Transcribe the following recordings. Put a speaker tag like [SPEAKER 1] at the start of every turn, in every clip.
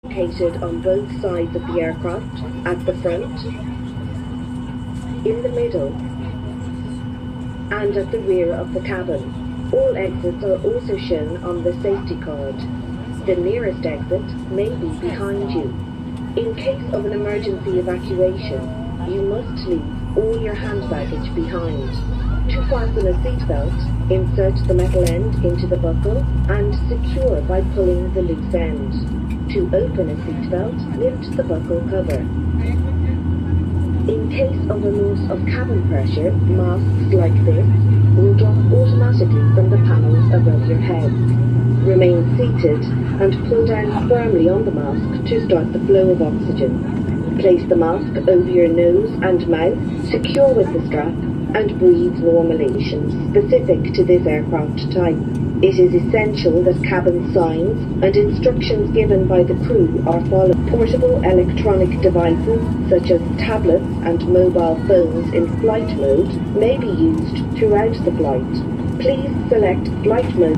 [SPEAKER 1] Located on both sides of the aircraft, at the front, in the middle, and at the rear of the cabin. All exits are also shown on the safety card. The nearest exit may be behind you. In case of an emergency evacuation, you must leave all your hand baggage behind. To fasten a seatbelt, insert the metal end into the buckle and secure by pulling the loose end. To open a seatbelt, lift the buckle cover. In case of a loss of cabin pressure, masks like this will drop automatically from the panels above your head. Remain seated and pull down firmly on the mask to start the flow of oxygen. Place the mask over your nose and mouth, secure with the strap, and breathe normally. Specific to this aircraft type. It is essential that cabin signs and instructions given by the crew are followed. Portable electronic devices such as tablets and mobile phones in flight mode may be used throughout the flight. Please select flight mode.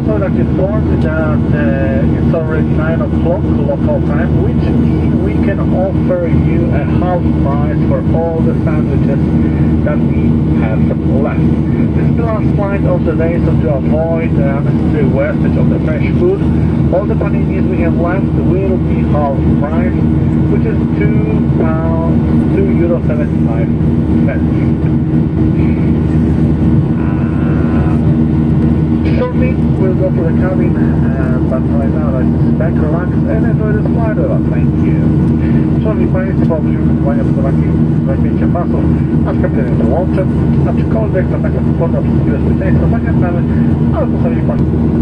[SPEAKER 2] Also, I'd like to inform you that it's already 9 o'clock local time, which means we can offer you a half price for all the sandwiches that we have left. This is the last flight of the day, so to avoid unnecessary wastage of the fresh food, all the paninis we have left will be half price, which is €2.75. Shortly, we'll go to the cabin, but right now let's sit back, relax, and enjoy this flight with us. Thank you. Szanowni Państwo, przyjmowania zapięcia pasów, nasz kapitan dołączy, aczkolwiek to taka poza wszystkie bezpieczeństwo zachęcamy, ale postawi Pan.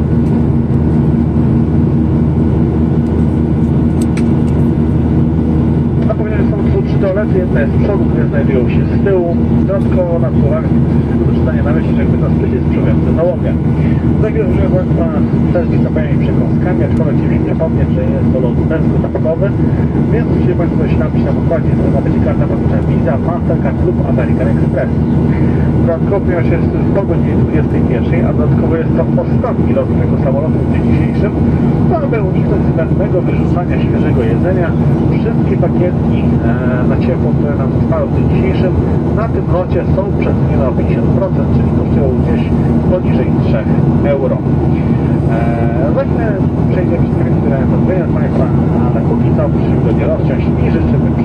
[SPEAKER 2] Są 3 toalety, jedna jest z przodu, dwie znajdują się z tyłu. Dodatkowo na górach do czytania na myśli, że jakby nas ktoś jest przywiązany nałogę. Zagrożenie Państwa też wystąpieniami przekąskami, aczkolwiek chciałbym przypomnieć, że jest to lot bezgotówkowy, więc musicie Państwo się napić na pokładzie, to będzie karta płatnicza Visa, Mastercard lub American Express. Dodatkowo ponieważ jest po godzinie 21, a dodatkowo jest to ostatni lot tego samolotu w dniu dzisiejszym, to aby uniknąć zbędnego wyrzucania świeżego jedzenia, wszystkie pakietki na ciepło, które nam zostały w dniu dzisiejszym, na tym locie są przecenione o 50%, czyli kosztują gdzieś poniżej 3 euro. Za chwilę przejdziemy przez krainy, które pozbawiają Państwa, ale póki co musimy go nie rozciąć i życzymy